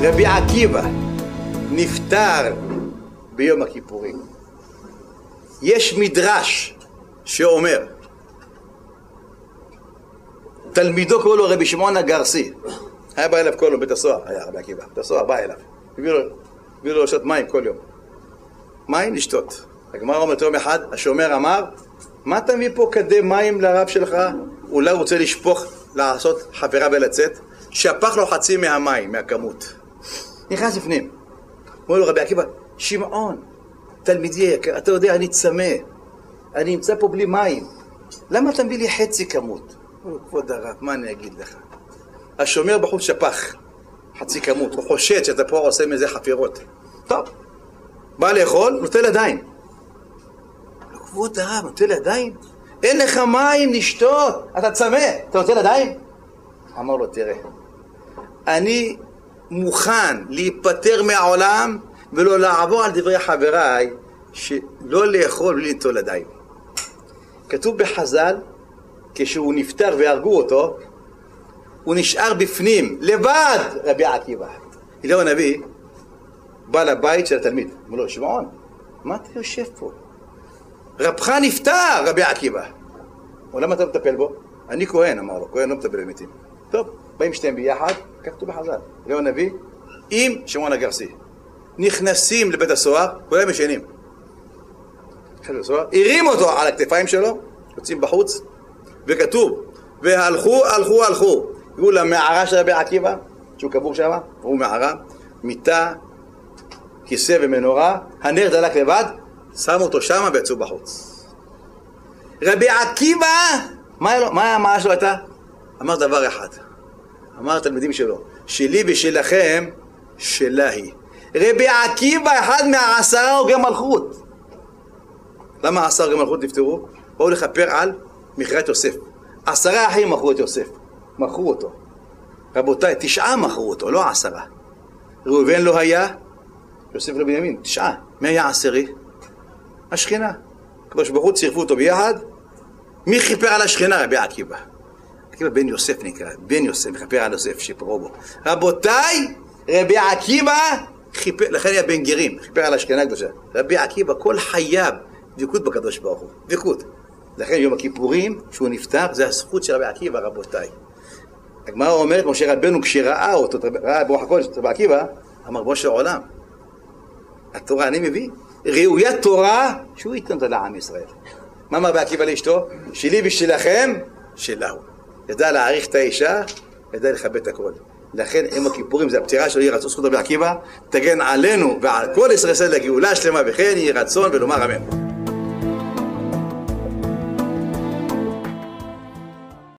רבי עקיבא נפטר ביום הכיפורים. יש מדרש שאומר, תלמידו קורא לו רבי שמעון הגרסי, היה בא אליו כל יום, בית הסוהר, היה רבי עקיבא, בית הסוהר בא אליו, הביאו לו לשתות מים כל יום, מים לשתות. הגמרא אומרת יום אחד, השומר אמר, מה אתה מביא פה כדי מים לרב שלך? אולי הוא רוצה לשפוך, לעשות חברה ולצאת, שפך לו חצי מהמים, מהכמות. נכנס לפנים. אומר לו רבי עקיבא, שמעון, תלמידי יקר, אתה יודע, אני צמא, אני נמצא פה בלי מים, למה אתה מביא לי חצי כמות? הוא אומר, כבוד הרב, מה אני אגיד לך? השומר בחוץ שפך חצי כמות, הוא חושד שאתה פה עושה מזה חפירות. טוב, בא לאכול, נוטל ידיים. כבוד הרב, נוטל ידיים? אין לך מים לשתות, אתה צמא, אתה נוטל ידיים? אמר לו, תראה, אני מוכן להיפטר מהעולם ולא לעבור על דברי חבריי, שלא לאכול בלי לנטול ידיים. כתוב בחז"ל, כשהוא נפטר והרגו אותו, הוא נשאר בפנים, לבד, רבי עקיבא. אליהו הנביא בא לבית של התלמיד, אמר לו, שמעון, מה אתה יושב פה? רבך נפטר, רבי עקיבא. למה אתה מטפל בו? אני כהן, אמר לו, כהן לא מטפל במתים. טוב, באים שתיהם ביחד, כך כתוב בחז"ל. אליהו הנביא עם שמעון הגרסי. נכנסים לבית הסוהר, כולם ישנים. הרים אותו על הכתפיים שלו, יוצאים בחוץ, וכתוב, והלכו, הגיעו למערה של רבי עקיבא, שהוא קבור שם, הוא מערה, מיטה, כיסא ומנורה, הנר דלק לבד, שמו אותו שם ויצאו בחוץ. רבי עקיבא, מה המערה שלו הייתה? אמר דבר אחד, אמר התלמידים שלו, שלי ושלכם, שלה היא. רבי עקיבא, אחד מה10 הוגי מלכות. למה 10 הוגי מלכות נפטרו? באו לכפר על מכירת יוסף. 10 אחים מכרו את יוסף, מכרו אותו. רבותיי, 9 מכרו אותו, לא 10. ראובן לא היה, יוסף לא בנימין, 9. מי היה 10? השכינה. הקדוש ברוך הוא צירפו אותו ביחד. מי חיפר על השכינה? רבי עקיבא. עקיבא בן יוסף נקרא, בן יוסף, חיפר על יוסף שפרו בו. רבותיי, רבי עקיבא חיפר, לכן היה בן גרים, חיפר על השכינה הקדושה. רבי עקיבא כל חייו דבקות בקדוש ברוך הוא, דבקות. לכן יום הכיפורים, שהוא נפטר, זה הזכות של רבי עקיבא, רבותיי. הגמרא אומרת, משה רבנו כשראה אותו, ראה ברוח הקודש, רבי עקיבא, אמר, בוא של עולם, התורה אני מביא, ראויה תורה, שהוא ייתן אותה לעם ישראל. מה אמר רבי עקיבא לאשתו? שלי ושלכם, שלהו. ידע להעריך את האישה, ידע לכבד את הכל. לכן יום הכיפורים זה הפטירה שלו, יהי רצון זכות רבי עקיבא, תגן עלינו ועל כל ישראל לגאולה שלמה, וכן יהי רצון ולומר אמן.